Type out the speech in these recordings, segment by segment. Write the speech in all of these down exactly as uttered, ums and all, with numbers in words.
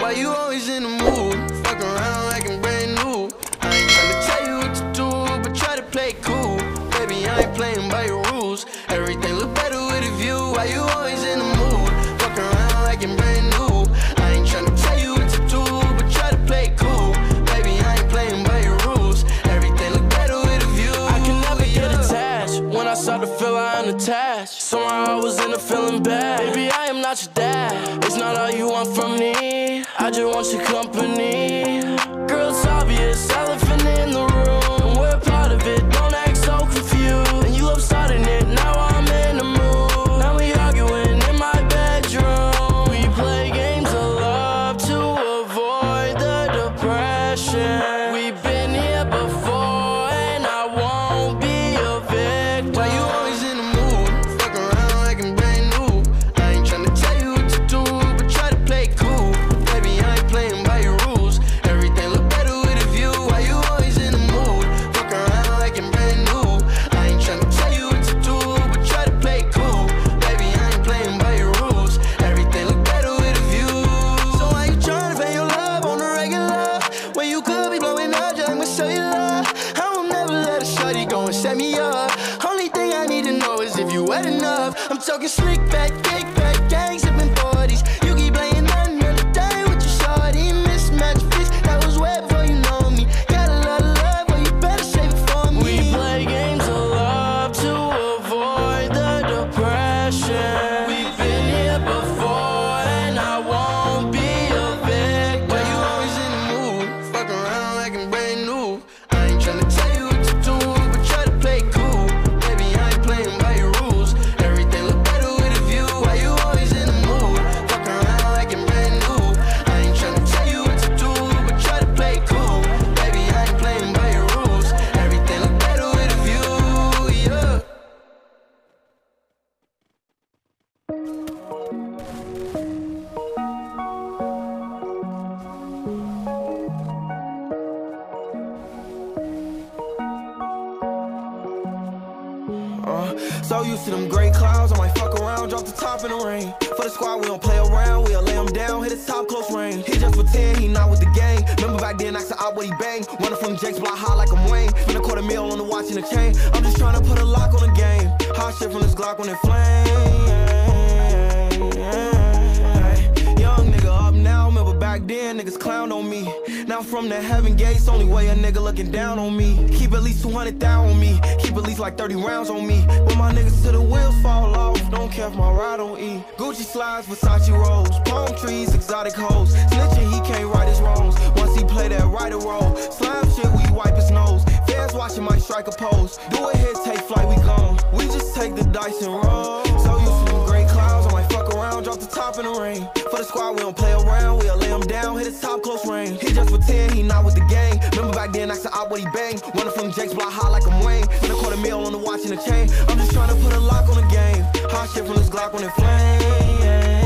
Why you always in the mood? Fuck around like I'm brand new. I ain't tryna tell you what to do, but try to play cool. Baby, I ain't playing by your rules. Everything look better with a view. Why you always in the mood? Fuck around like I'm brand new. I ain't tryna tell you what to do, but try to play cool. Baby, I ain't playing by your rules. Everything look better with a view. I can never get attached. When I start to feel I unattached, somehow I was in a feeling bad. Baby, I am not your dad. It's not all you want from me. I just want your company. Girl, it's obvious, elephant in the room. We're part of it, don't act so confused. And you love starting it, now I'm in the mood. Now we arguing in my bedroom. We play games of love to avoid the depression. We've been here before and I won't be a victim. Why you always in the mood? Fuck around like I'm brand new. I ain't tryna tell you what to do, but try to play cool. Baby, I ain't playing by your rules. Everything look better with a view. Why you always in the mood? Fuck around like I'm brand new. I ain't tryna tell you what to do, but try to play cool. Baby, I ain't playing by your rules. Everything look better with a view. So why you tryna pay your love on the regular when you could be blowing up just like my cellular? I won't never let a shorty go and set me up. Only thing I need to know is if you wet enough. I'm talking slick back, kick back, gang sipping forties. You keep playing another day with your shorty. Mismatch fish that was wet before you know me. Got a lot of love, but you better save it for me. We play games of love to avoid the depression. We've been here before and I won't be a victim. Why you always in the mood? Fuck around like I'm brand new. I ain't tryna tell you what to do, but try to play cool. Baby, I ain't playing by your rules. Everything look better with a view. Why you always in the mood? Fuck around like I'm brand new. I ain't tryna tell you what to do, but try to play cool. Baby, I ain't playing by your rules. Everything look better with a view, yeah. Uh, so used to them gray clouds, I might fuck around, drop the top in the rain. For the squad, we don't play around, we'll lay him down, hit his top close range. He just pretend he not with the gang. Remember back then, asked out what he bang. Running from Jake's block high like I'm Wayne. Spend a quarter mil on the watch and the chain. I'm just trying to put a lock on the game. Hot shit from this Glock when it flame. Young nigga up now, remember back then, niggas clown on me. Now from the heaven gates, only way a nigga looking down on me. Keep at least two hundred thousand on me. Keep at least like thirty rounds on me. When my niggas to the wheels fall off, don't care if my ride don't eat. Gucci slides, Versace rolls, palm trees, exotic hoes. Snitching, he can't right his wrongs. Once he play that right or roll, slime shit, we wipe his nose. Fans watching might strike a pose. Do a hit, take flight, we gone. We just take the dice and roll. So used to them gray clouds, I might fuck around, drop the top in the rain. For the squad, we don't play around, we'll lay him down, hit his top close range. He just pretend he not with the gang. Remember back then, asked out what he bang. Running from Jake's block high like I'm Wayne. Spend a quarter mil on the watch and the chain. I'm just trying to put a lock on the game. Hot shit from this Glock when it flame.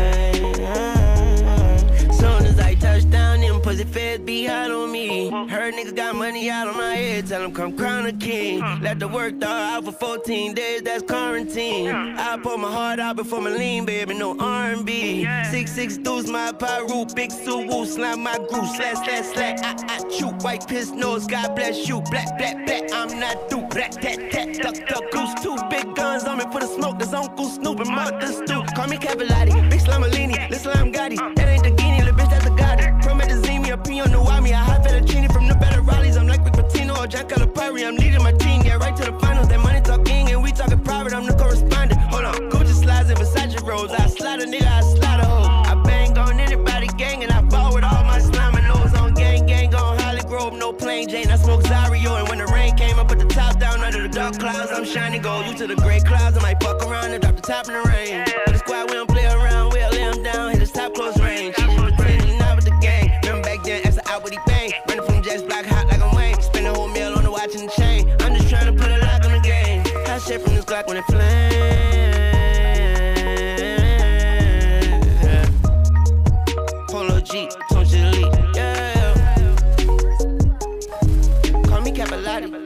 Soon as I touch down, them pussy feds be hot on me. Heard niggas got money out on my head, tell them come crown a king. Let the work dog out for fourteen days, that's quarantine. I pour my heart out before my lean, baby, no R and B. Six six deuce my pyro, big suit, woo, slime my groove, slash slash slash. I I shoot, white piss nose, God bless you. Black black black, I'm not through. Black tat tat, duck duck goose, two big guns on me for the smoke. That's Uncle Snoop and Martha Stew. Call me Cavallati, big Slamalini, listen I'm Gotti. That ain't the guinea, little bitch, that's a Gotti. Promethazine, a P on the Wami, I high fettuccine from the better Raleighs. I'm like Rick Pitino or Jack Calipari. I'm leading my team, yeah, right to the finals. That money talking and we talking private. I'm the correspondent. Hold on, Gucci slides and Versace rolls. I slide a nigga, I slide a hoe. I bang on anybody gang and I ball with all my slime and nose on gang gang on Holly Grove, no plain Jane. I smoke Zario and when the rain came, I put the top down under the dark clouds. I'm shining gold. You to the gray clouds, I might fuck around and drop the top in the rain. For the squad, we don't play around, we'll lay him down, hit his top close range. He just pretend he not with the gang. Remember back then, asked out what he bang. Running from Jack's block hot like I'm Wayne. Spend a whole meal on the watch and the chain. I'm just trying to put a lock on the game. Hot shit from this Glock when it flames. Polo G, Tone Chili, yeah. Call me Capilati.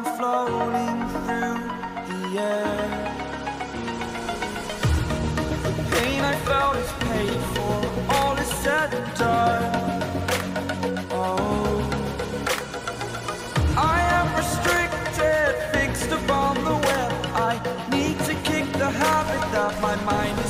floating through the air. The pain I felt is paid for, all is said and done. Oh, I am restricted, fixed upon the web. I need to kick the habit that my mind is